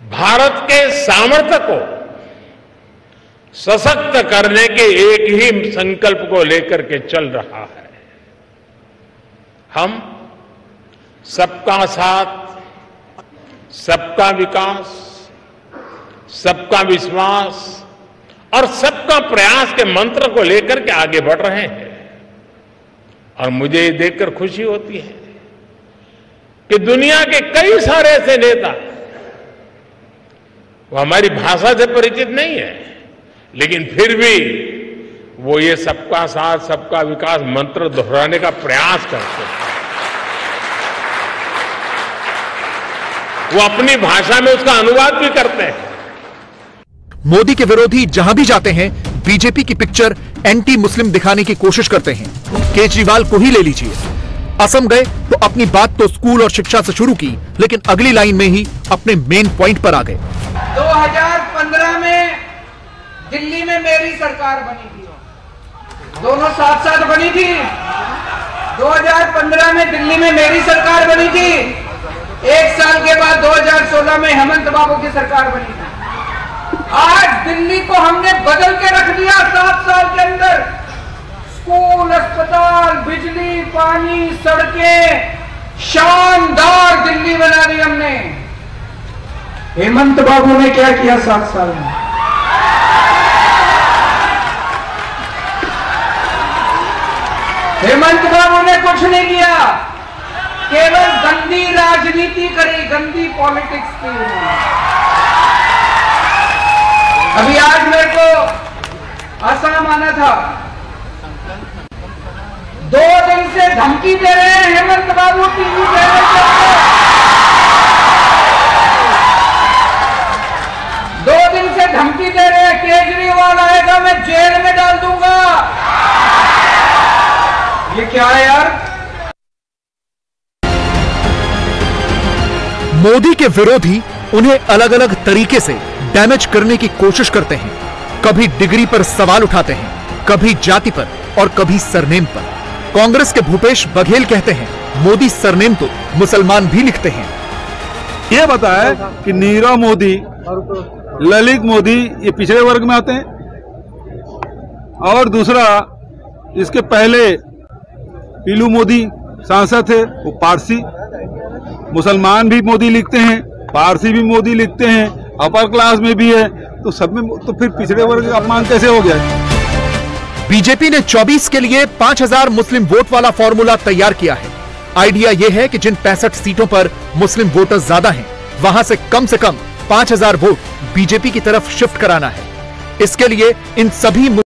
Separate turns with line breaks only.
भारत के सामर्थ्य को सशक्त करने के एक ही संकल्प को लेकर के चल रहा है। हम सबका साथ, सबका विकास, सबका विश्वास और सबका प्रयास के मंत्र को लेकर के आगे बढ़ रहे हैं। और मुझे ये देखकर खुशी होती है कि दुनिया के कई सारे ऐसे नेता, वो हमारी भाषा से परिचित नहीं है, लेकिन फिर भी वो ये सबका साथ, सबका विकास मंत्र दोहराने का प्रयास करते हैं। वो अपनी भाषा में उसका अनुवाद भी करते हैं।
मोदी के विरोधी जहां भी जाते हैं, बीजेपी की पिक्चर एंटी मुस्लिम दिखाने की कोशिश करते हैं। केजरीवाल को ही ले लीजिए, असम गए तो अपनी बात तो स्कूल और शिक्षा से शुरू की, लेकिन अगली लाइन में ही अपने मेन पॉइंट पर आ गए।
2015 में दिल्ली में मेरी सरकार बनी थी, दोनों साथ साथ बनी थी। 2015 में दिल्ली में मेरी सरकार बनी थी, एक साल के बाद 2016 में हेमंत बाबू की सरकार बनी थी। आज दिल्ली को हमने बदल के रख दिया 7 साल के अंदर। स्कूल, अस्पताल, बिजली, पानी, सड़कें, शानदार दिल्ली बना दी हमने। हेमंत बाबू ने क्या किया 7 साल में? हेमंत बाबू ने कुछ नहीं किया, केवल गंदी राजनीति करी, गंदी पॉलिटिक्स की उन्होंने। अभी आज मेरे को असम आना था, 2 दिन से धमकी दे रहे हैं हेमंत बाबू टीवी पे। 2 दिन से धमकी दे रहे हैं, केजरीवाल आएगा मैं जेल में डाल दूंगा। ये क्या है यार?
मोदी के विरोधी उन्हें अलग अलग तरीके से डैमेज करने की कोशिश करते हैं। कभी डिग्री पर सवाल उठाते हैं, कभी जाति पर और कभी सरनेम पर। कांग्रेस के भूपेश बघेल कहते हैं मोदी सरनेम तो मुसलमान भी लिखते हैं।
ये बताया कि नीरव मोदी, ललित मोदी ये पिछड़े वर्ग में आते हैं, और दूसरा इसके पहले पीलू मोदी सांसद थे, वो पारसी। मुसलमान भी मोदी लिखते हैं, पारसी भी मोदी लिखते हैं, अपर क्लास में भी है, तो सब में तो फिर पिछड़े वर्ग का अपमान कैसे हो गया?
बीजेपी ने 24 के लिए 5000 मुस्लिम वोट वाला फॉर्मूला तैयार किया है। आइडिया यह है कि जिन 65 सीटों पर मुस्लिम वोटर्स ज्यादा हैं, वहां से कम 5000 वोट बीजेपी की तरफ शिफ्ट कराना है। इसके लिए इन सभी